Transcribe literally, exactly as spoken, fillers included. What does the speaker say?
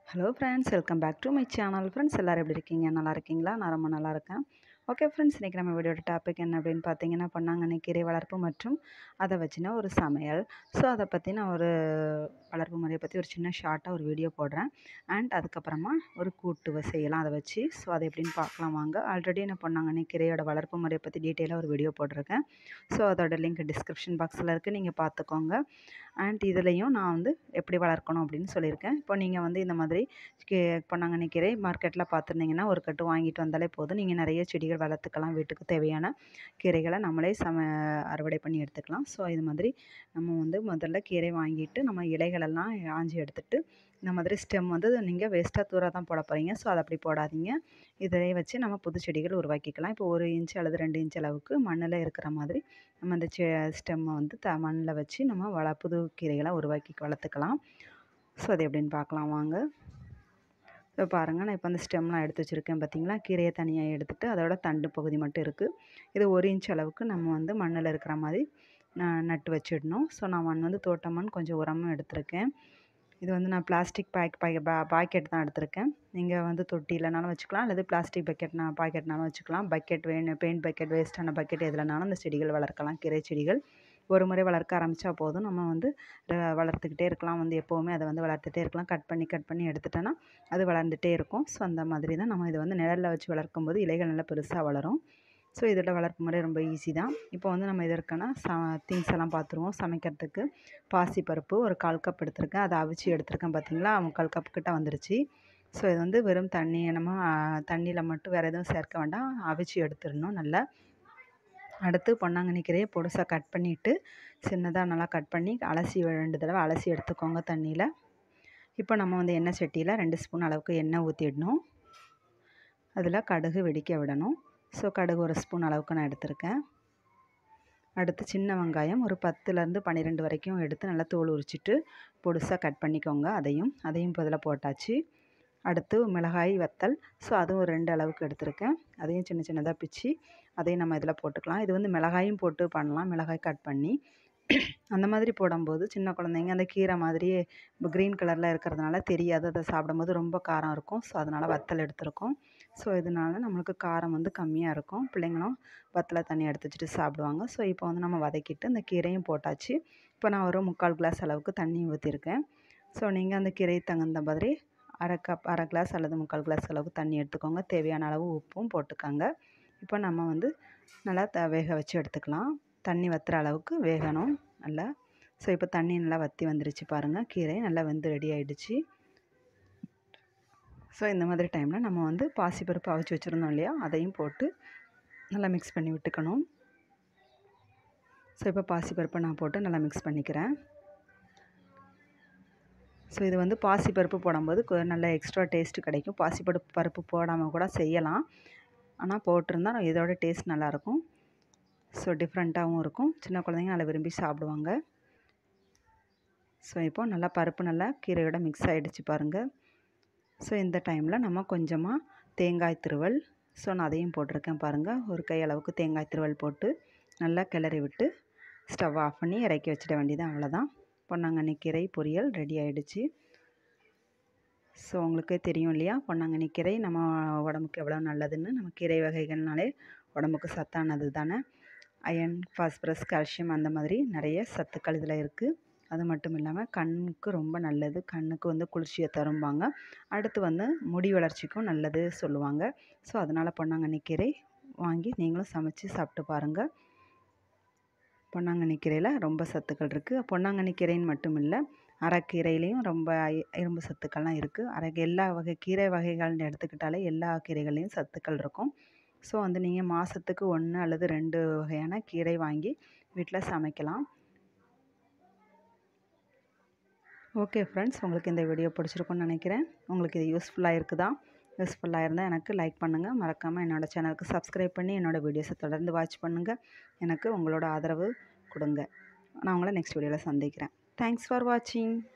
Hello friends, welcome back to my channel. Friends எல்லோரும் எப்படி இருக்கீங்க? நல்லா இருக்கீங்களா? நான் ரொம்ப நல்லா இருக்கேன். ஓகே ஃப்ரெண்ட்ஸ், இன்றைக்கி நம்ம வீடியோட டாபிக் என்ன அப்படின்னு பார்த்தீங்கன்னா, பொன்னாங்கண்ணி கீரை வளர்ப்பு மற்றும் அதை வச்சுனா ஒரு சமையல். ஸோ அதை பற்றி நான் ஒரு வளர்ப்பு முறையை பற்றி ஒரு சின்ன ஷார்ட்டாக ஒரு வீடியோ போடுறேன். அண்ட் அதுக்கப்புறமா ஒரு கூட்டு செய்யலாம் அதை வச்சு. ஸோ அதை எப்படின்னு பார்க்கலாம் வாங்க. ஆல்ரெடி நான் பொன்னாங்கண்ணி கீரையோட வளர்ப்பு முறையை பற்றி டீட்டெயிலாக ஒரு வீடியோ போட்டிருக்கேன். ஸோ அதோட லிங்க் டிஸ்கிரிப்ஷன் பாக்ஸில் இருக்குது, நீங்கள் பார்த்துக்கோங்க. அண்ட் இதுலேயும் நான் வந்து எப்படி வளர்க்கணும் அப்படின்னு சொல்லியிருக்கேன். இப்போ நீங்கள் வந்து இந்த மாதிரி கீ பொன்னாங்கண்ணி கீரை மார்க்கெட்டில் பார்த்துருந்தீங்கன்னா ஒரு கட்டு வாங்கிட்டு வந்தாலே போதும். நீங்கள் நிறைய செடிகள் வளர்த்துக்கலாம். வீட்டுக்கு தேவையான கீரைகளை நம்மளே சம அறுவடை பண்ணி எடுத்துக்கலாம். ஸோ இது மாதிரி நம்ம வந்து முதல்ல கீரை வாங்கிட்டு நம்ம இலைகளெல்லாம் ஆஞ்சி எடுத்துகிட்டு இந்த மாதிரி ஸ்டெம் வந்து நீங்கள் வேஸ்ட்டாக தூர தான் போட போகிறீங்க. ஸோ அதை அப்படி போடாதீங்க. இதை வச்சு நம்ம புது செடிகள் உருவாக்கிக்கலாம். இப்போ ஒரு இன்ச் அல்லது ரெண்டு இன்ச் அளவுக்கு மண்ணில் இருக்கிற மாதிரி நம்ம அந்த செ ஸ்டெம்மை வந்து த மண்ணில் வச்சு நம்ம வள புது கீரைகளை உருவாக்கி வளர்த்துக்கலாம். ஸோ அது எப்படின்னு பார்க்கலாம் வாங்க. இப்போ பாருங்கள், நான் இப்போ அந்த ஸ்டெம்லாம் எடுத்து வச்சுருக்கேன் பார்த்தீங்களா. கீரையை தனியாக எடுத்துகிட்டு அதோட தண்டு பகுதி மட்டும் இருக்குது. இது ஒரு இன்ச் அளவுக்கு நம்ம வந்து மண்ணில் இருக்கிற மாதிரி நட்டு வச்சிடணும். ஸோ நான் மண் வந்து தோட்ட மண் கொஞ்சம் உரமும் எடுத்திருக்கேன். இது வந்து நான் பிளாஸ்டிக் பேக் பை பா பாக்கெட் தான் எடுத்திருக்கேன். நீங்கள் வந்து தொட்டி இல்லைனாலும் வச்சுக்கலாம், அல்லது பிளாஸ்டிக் பக்கெட் நான் பாக்கெட்னாலும் வச்சுக்கலாம். பக்கெட் வேணும், பெயிண்ட் பக்கெட், வேஸ்ட்டான பக்கெட் எதுலனாலும் அந்த செடிகள் வளர்க்கலாம். கீரை செடிகள் ஒரு முறை வளர்க்க ஆரம்பித்தா போதும். நம்ம வந்து வளர்த்துக்கிட்டே இருக்கலாம். வந்து எப்போவுமே அதை வந்து வளர்த்துட்டே இருக்கலாம். கட் பண்ணி கட் பண்ணி எடுத்துட்டோன்னா அது வளர்ந்துகிட்டே இருக்கும். ஸோ அந்த மாதிரி தான் நம்ம இதை வந்து நிழலில் வச்சு வளர்க்கும்போது இலைகள் நல்லா பெருசாக வளரும். ஸோ இதோட வளர்ப்பு முறை ரொம்ப ஈஸி தான். இப்போ வந்து நம்ம இதற்கான ச திங்ஸ் எல்லாம் பார்த்துருவோம். சமைக்கிறதுக்கு பாசிப்பருப்பு ஒரு கால் கப் எடுத்திருக்கேன். அதை அவிச்சு எடுத்திருக்கேன் பார்த்தீங்களா, முக்கால் கப் கிட்ட வந்துருச்சு. ஸோ இது வந்து வெறும் தண்ணி, நம்ம தண்ணியில் மட்டும் வேறு எதுவும் சேர்க்க வேண்டாம், அவிச்சு எடுத்துடணும் நல்லா. அடுத்து பொன்னாங்கண்ணி கீரையை பொடுசாக கட் பண்ணிவிட்டு சின்னதாக நல்லா கட் பண்ணி அலசி ரெண்டு தடவை அலசி எடுத்துக்கோங்க தண்ணியில். இப்போ நம்ம வந்து எண்ணெய் சட்டியில் ரெண்டு ஸ்பூன் அளவுக்கு எண்ணெய் ஊற்றிடணும். அதில் கடுகு வெடிக்க விடணும். ஸோ கடுகு ஒரு ஸ்பூன் அளவுக்கு நான் எடுத்திருக்கேன். அடுத்து சின்ன வெங்காயம் ஒரு பத்துலேருந்து பன்னிரெண்டு வரைக்கும் எடுத்து நல்லா தோல் உரிச்சிட்டு பொடுசாக கட் பண்ணிக்கோங்க. அதையும் அதையும் இப்போ இதில் போட்டாச்சு. அடுத்து மிளகாய் வத்தல், ஸோ அதுவும் ஒரு ரெண்டு அளவுக்கு எடுத்திருக்கேன். அதையும் சின்ன சின்னதாக பிச்சு அதையும் நம்ம இதில் போட்டுக்கலாம். இது வந்து மிளகாயும் போட்டு பண்ணலாம், மிளகாய் கட் பண்ணி. அந்த மாதிரி போடும்போது சின்ன குழந்தைங்க அந்த கீரை மாதிரியே இப்போ க்ரீன் கலரில் இருக்கிறதுனால தெரியாது, அதை சாப்பிடும்போது ரொம்ப காரம் இருக்கும். ஸோ அதனால் வத்தல் எடுத்துருக்கோம். ஸோ இதனால நம்மளுக்கு காரம் வந்து கம்மியாக இருக்கும். பிள்ளைங்களும் வத்தலை தண்ணி எடுத்து வச்சுட்டு சாப்பிடுவாங்க. ஸோ இப்போ வந்து நம்ம வதக்கிட்டு இந்த கீரையும் போட்டாச்சு. இப்போ நான் ஒரு முக்கால் கிளாஸ் அளவுக்கு தண்ணி ஊற்றிருக்கேன். ஸோ நீங்கள் அந்த கீரை தகுந்த மாதிரி அரை கப் அரை கிளாஸ் அல்லது முக்கால் கிளாஸ் அளவுக்கு தண்ணி எடுத்துக்கோங்க. தேவையான அளவு உப்பும் போட்டுக்கோங்க. இப்போ நம்ம வந்து நல்லா த வேக வச்சு எடுத்துக்கலாம். தண்ணி வற்றுற அளவுக்கு வேகணும் நல்லா. ஸோ இப்போ தண்ணி நல்லா வற்றி வந்துருச்சு பாருங்கள். கீரை நல்லா வெந்து ரெடி ஆகிடுச்சு. ஸோ இந்த மாதிரி டைமில் நம்ம வந்து பாசிப்பருப்பு அவிச்சு வச்சுருந்தோம் இல்லையா, அதையும் போட்டு நல்லா மிக்ஸ் பண்ணி விட்டுக்கணும். ஸோ இப்போ பாசிப்பருப்பை நான் போட்டு நல்லா மிக்ஸ் பண்ணிக்கிறேன். ஸோ இது வந்து பாசிப்பருப்பு போடும்போது நல்ல எக்ஸ்ட்ரா டேஸ்ட்டு கிடைக்கும். பாசிப்பருப்பு பருப்பு போடாமல் கூட செய்யலாம், ஆனால் போட்டிருந்தா இதோட டேஸ்ட் நல்லாயிருக்கும். ஸோ டிஃப்ரெண்ட்டாகவும் இருக்கும். சின்ன குழந்தைங்க நல்லா விரும்பி சாப்பிடுவாங்க. ஸோ இப்போது நல்லா பருப்பு நல்லா கீரையோட மிக்ஸ் ஆகிடுச்சு பாருங்கள். ஸோ இந்த டைமில் நம்ம கொஞ்சமாக தேங்காய் துருவல், ஸோ நான் அதையும் போட்டிருக்கேன் பாருங்கள். ஒரு கை அளவுக்கு தேங்காய் துருவல் போட்டு நல்லா கிளறி விட்டு ஸ்டவ் ஆஃப் பண்ணி இறக்கி வச்சிட வேண்டியது, அவ்வளோதான். பொன்னாங்கண்ணி கீரை பொரியல் ரெடி ஆகிடுச்சு. ஸோ உங்களுக்கே தெரியும் இல்லையா, பொன்னாங்கண்ணி கீரை நம்ம உடம்புக்கு எவ்வளோ நல்லதுன்னு. நம்ம கீரை வகைகள்னாலே உடம்புக்கு சத்தானது தானே. அயன், பாஸ்பரஸ், கால்சியம் அந்த மாதிரி நிறைய சத்துக்கள் இதில் இருக்குது. அது மட்டும் இல்லாமல் கண்ணுக்கு ரொம்ப நல்லது. கண்ணுக்கு வந்து குளிர்ச்சியை தரும்பாங்க. அடுத்து வந்து முடி வளர்ச்சிக்கும் நல்லது சொல்லுவாங்க. ஸோ அதனால் பொன்னாங்கண்ணி கீரை வாங்கி நீங்களும் சமைச்சு சாப்பிட்டு பாருங்கள். பொன்னாங்கண்ணி கீரையில் ரொம்ப சத்துக்கள் இருக்குது. பொன்னாங்கண்ணி கீரைன்னு மட்டும் இல்லை, அரைக்கீரையிலையும் ரொம்ப இரும்பு சத்துக்கள்லாம் இருக்குது. அரை எல்லா வகை கீரை வகைகள்னு எடுத்துக்கிட்டாலே எல்லா கீரைகள்லேயும் சத்துக்கள் இருக்கும். ஸோ வந்து நீங்கள் மாதத்துக்கு ஒன்று அல்லது ரெண்டு வகையான கீரை வாங்கி வீட்டில் சமைக்கலாம். ஓகே ஃப்ரெண்ட்ஸ், உங்களுக்கு இந்த வீடியோ பிடிச்சிருக்குன்னு நினைக்கிறேன். உங்களுக்கு இது யூஸ்ஃபுல்லாக இருக்குதா? யூஸ்ஃபுல்லாக இருந்தால் எனக்கு லைக் பண்ணுங்கள். மறக்காமல் என்னோடய சேனலுக்கு சப்ஸ்கிரைப் பண்ணி என்னோடய வீடியோஸை தொடர்ந்து வாட்ச் பண்ணுங்கள். எனக்கு உங்களோட ஆதரவு கொடுங்க. நான் உங்களை நெக்ஸ்ட் வீடியோவில் சந்திக்கிறேன். தேங்க்ஸ் ஃபார் வாட்சிங்.